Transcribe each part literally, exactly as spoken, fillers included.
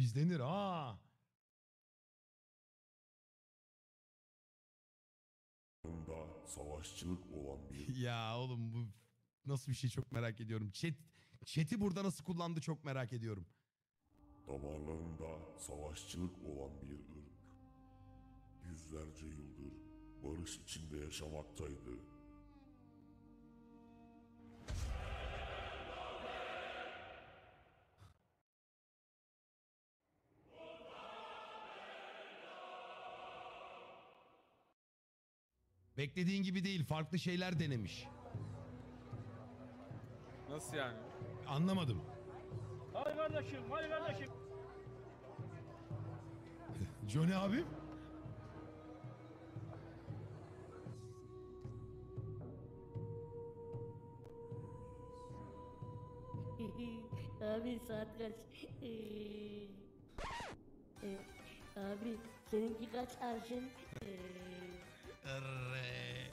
izlenir ha. Savaşçılık olan bir... Ya oğlum bu nasıl bir şey çok merak ediyorum. Chat, chat'i burada nasıl kullandı çok merak ediyorum. Damarlarında savaşçılık olan bir ırk. Yüzlerce yıldır barış içinde yaşamaktaydı. Beklediğin gibi değil, farklı şeyler denemiş. Nasıl yani? Anlamadım. Hadi kardeşim, hadi kardeşim. Johnny abi? Abi saat kaç? Ee, abi seninki kaç arşın? Erre.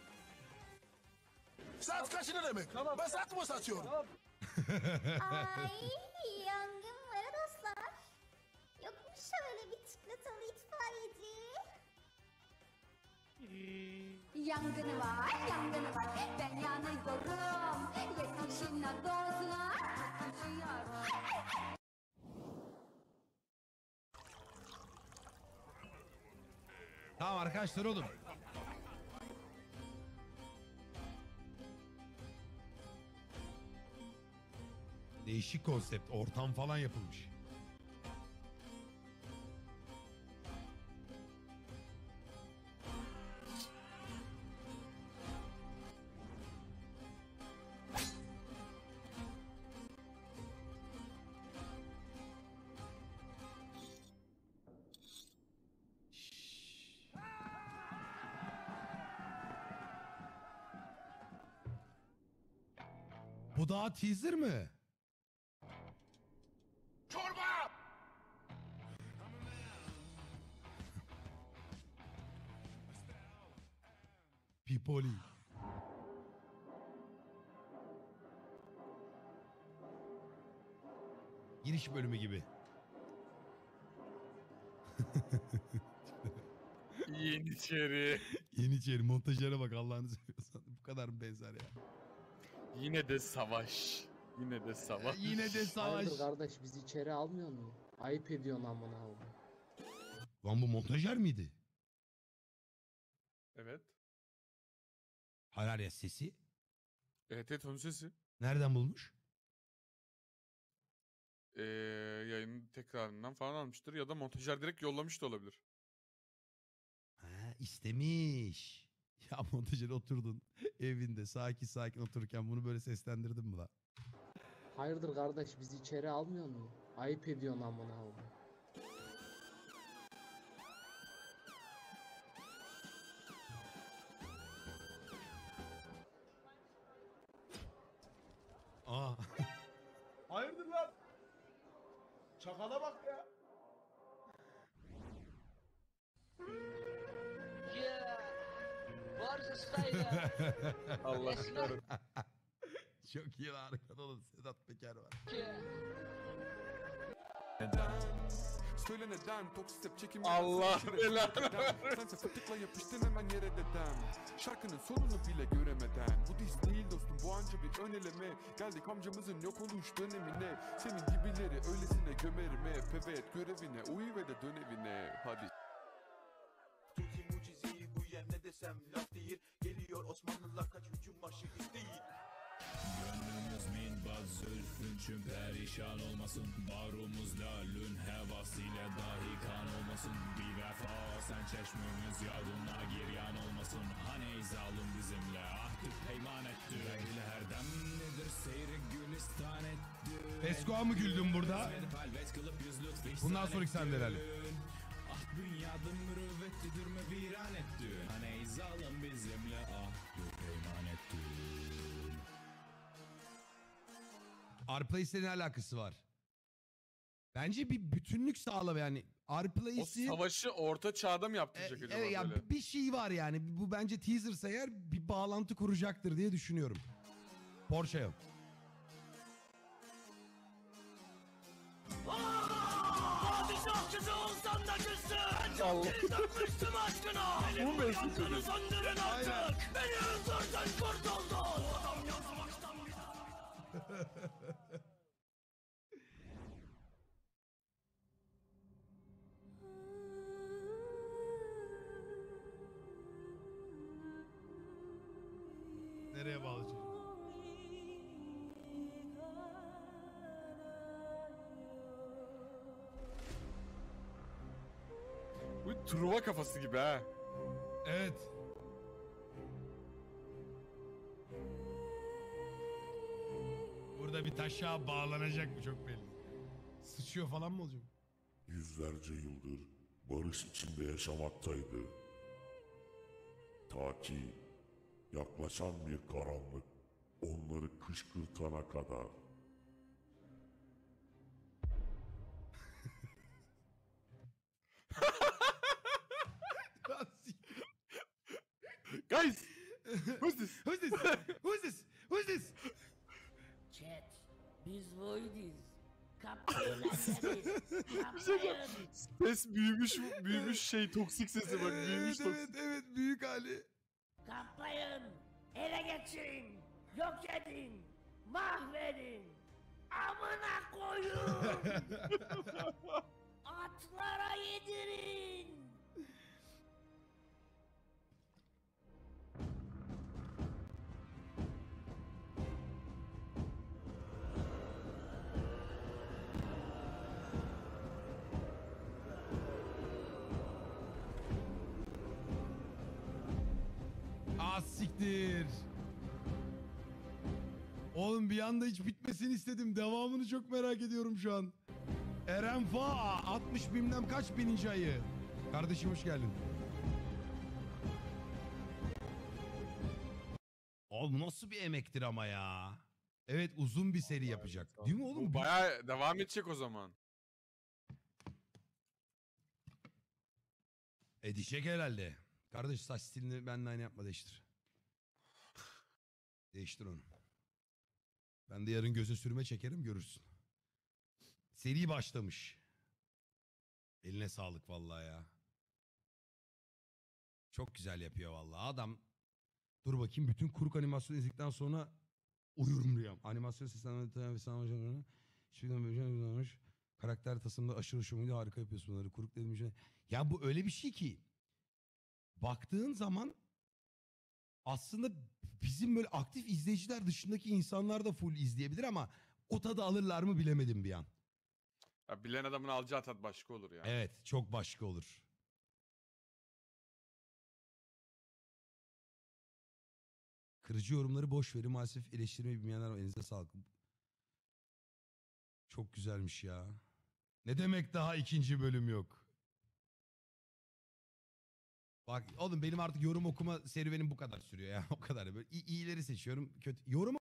Saat kaç ne demek? Tamam. Ben saat mi satıyorum? Tamam. Ay yangın var dostlar. Yokmuş şöyle bir çikolatalı itfaiyeci. Yangını var, yangını var. Ben yanıyorum. Yetişine dostlar. Tutuşuyor. Tamam arkadaşlar oğlum. Değişik konsept. Ortam falan yapılmış. Bu daha teaser mi? Çorba! Pipoli. Giriş bölümü gibi. Yeniçeri. Yeniçeri montajlara bak Allah'ını seviyorsan. Bu kadar mı benzer ya? Yine de savaş. Yine de savaş. Yine de savaş. Hayırdır kardeş bizi içeri almıyor mu? Ayıp ediyorsun amına oğlum. Lan bu montajer miydi? Evet. Hayır ya sesi. Evet evet onun sesi. Nereden bulmuş? Ee, yayının tekrarından falan almıştır ya da montajer direkt yollamış da olabilir. Ha, istemiş. Ya montajer oturdun evinde sakin sakin otururken bunu böyle seslendirdin mi lan? Hayırdır kardeş bizi içeri almıyor mu? Ayıp ediyorsun amına oğlum. Aa. Hayırdır lan? Çakala bak ya. Allah kahretsin. Çok iyi lan arkada oğlum Sedat Peker var. Söyle neden toksik hep çekim. Allah belanı versin. Sense fıtıkla yapıştın hemen yere dedem. Şarkının sonunu bile göremeden. Bu diz değil dostum bu anca bir ön eleme. Geldik amcamızın yok oluş dönemine. Senin gibileri öylesine gömerim hep. Evet görevine uyu ve de dön evine. Hadi. Tuti mucizeyi bu yer ne desem laf değil. Geliyor Osmanlılar kaç hücum başı iz değil. Gönlümüz minbaz zülfün perişan olmasın. Barumuzda lün hevasıyla dahi kan olmasın. Bir vefa sen çeşmemiz yardımla giryan olmasın. Hani zalim bizimle ahdi peyman etti. Değil her dem nedir seyri gülistan etti. Eskoğa mı güldün burada? Bundan sonraki sahnelerle. Ah dünyadım mürüvvetlidir mi viran etti. Hani zalim bizimle ahdi peyman etti. Arplace'le ne alakası var? Bence bir bütünlük sağla yani. O Arplace'i... savaşı orta çağda mı E, yaptıracak acaba evet ya böyle? bir şey var yani. Bu bence teaser'sa eğer bir bağlantı kuracaktır diye düşünüyorum. Porsche yok. Kızı olsan da kızsın. Ben çok takmıştım aşkına. Benim bu yangını söndürün artık. Beni öldürdün kurtuldun. Bu adam yazmaktan bir Nereye bağlayacağım? Bu Truva kafası gibi ha. Evet. Burada bir taşa bağlanacak mı çok belli. Sıçıyor falan mı olacak? Yüzlerce yıldır barış içinde yaşamaktaydı. Ta ki yaklaşan bir karanlık onları kışkırtana kadar. Guys! Who's this? Who's this? Who's this? Who's this? Chat. Biz voidiz. Kaptırın anneniz. Bir şey diyeceğim. Ses büyümüş, büyümüş şey toksik sesi bak büyümüş Evet, toksik. evet, evet, büyük hali. Kaplayın. Ele geçirin. Yok edin. Mahvedin. Amına koyun. Atlara yedirin. Az siktir. Oğlum bir anda hiç bitmesini istedim. Devamını çok merak ediyorum şu an. Eren Fa altmış bilmem kaç bininci ayı. Kardeşim hoş geldin. Oğlum nasıl bir emektir ama ya. Evet uzun bir seri yapacak. Değil mi oğlum? Bu bayağı devam edecek o zaman. Edecek herhalde. Kardeş saç stilini benimle aynı yapma, değiştir. Değiştir onu. Ben de yarın göze sürme çekerim, görürsün. Seri başlamış. Eline sağlık vallahi ya. Çok güzel yapıyor vallahi. Adam dur bakayım, bütün kuruk animasyonu izledikten sonra uyurum diyorum. Animasyon seslendirme ve sanatçılarına şimdiden böyle şey karakter tasarımında aşırı hoşuma gidiyor. Harika yapıyorsun bunları. Kuruk dediğim şey. Ya bu öyle bir şey ki baktığın zaman aslında bizim böyle aktif izleyiciler dışındaki insanlar da full izleyebilir ama o tadı alırlar mı bilemedim bir an. Ya bilen adamın alacağı tat başka olur ya. Evet, çok başka olur. Kırıcı yorumları boş verin, maalesef eleştirmeyi bilmeyenler var. Elinize sağlık. Çok güzelmiş ya. Ne demek daha ikinci bölüm yok? Bak oğlum benim artık yorum okuma serüvenim bu kadar sürüyor ya. O kadar. Böyle iyi- iyileri seçiyorum. Kötü. Yorum